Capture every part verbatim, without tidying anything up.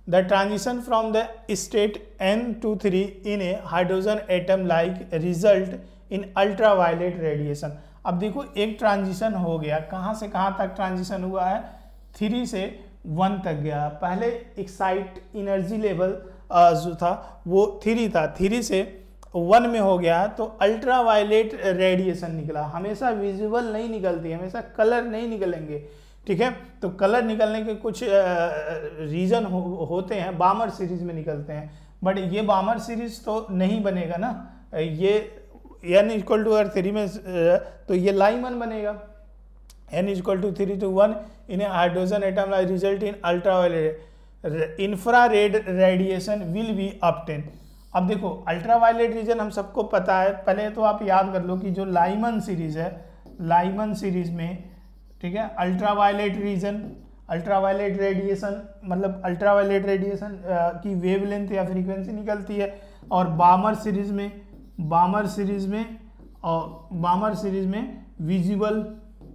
The transition from the state n to three in a hydrogen atom like result in ultraviolet radiation. अब देखो एक transition हो गया, कहाँ से कहाँ तक ट्रांजिशन हुआ है, थ्री से वन तक गया। पहले एक्साइट एनर्जी लेवल जो था वो थ्री था, थ्री से वन में हो गया तो अल्ट्रावायलेट रेडिएशन निकला। हमेशा विजुअल नहीं निकलती, हमेशा कलर नहीं निकलेंगे, ठीक है। तो कलर निकलने के कुछ रीजन हो, होते हैं, बामर सीरीज में निकलते हैं, बट ये बामर सीरीज तो नहीं बनेगा ना, ये एन इक्वल टू अगर थ्री में तो ये लाइमन बनेगा। N equal to three to one in hydrogen atom result in ultraviolet infrared radiation will be obtain. अब देखो अल्ट्रावायलेट रीजन हम सबको पता है, पहले तो आप याद कर लो कि जो लाइमन सीरीज है, लाइमन सीरीज में, ठीक है, अल्ट्रावायलेट रीजन, अल्ट्रावायलेट रेडिएशन मतलब अल्ट्रावायलेट रेडिएशन की वेवलेंथ या फ्रीक्वेंसी निकलती है। और बामर सीरीज में, बामर सीरीज में और बामर सीरीज में विजिबल,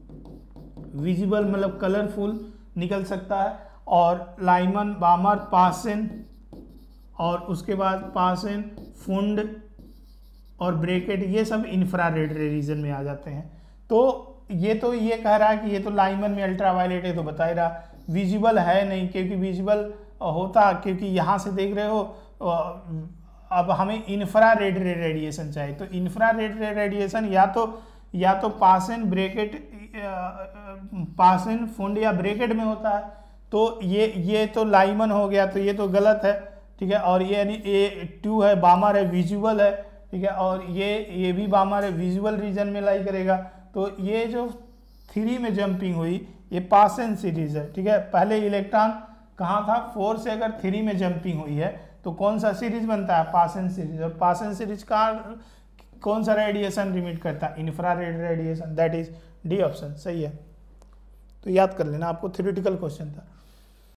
विजिबल मतलब कलरफुल निकल सकता है। और लाइमन, बामर, पासन और उसके बाद पासन, फुंड और ब्रेकेट, ये सब इंफ्रारेड रीजन में आ जाते हैं। तो ये तो ये कह रहा है कि ये तो लाइमन में अल्ट्रावायलेट है, तो बता ही रहा, विजिबल है नहीं, क्योंकि विजिबल होता, क्योंकि यहाँ से देख रहे हो, अब हमें इंफ्रारेड रेडिएशन चाहिए। तो इंफ्रारेड रेडिएशन या तो या तो पासन, ब्रेकेट, पासन, फुंड या ब्रेकेट में होता है। तो ये ये तो लाइमन हो गया, तो ये तो गलत है, ठीक है। और ये यानी ए टू है, बामर है, विजुअल है, ठीक है। और ये ये भी बामर है, विजुअल रीजन में लाई करेगा। तो ये जो थ्री में जंपिंग हुई ये पासन सीरीज है, ठीक है। पहले इलेक्ट्रॉन कहाँ था, फोर से अगर थ्री में जंपिंग हुई है तो कौन सा सीरीज बनता है, पासन सीरीज। और पासन सीरीज का कौन सा रेडिएशन रिमिट करता है, infrared radiation, that is D option, सही है। तो याद कर लेना, आपको थ्योरेटिकल क्वेश्चन था।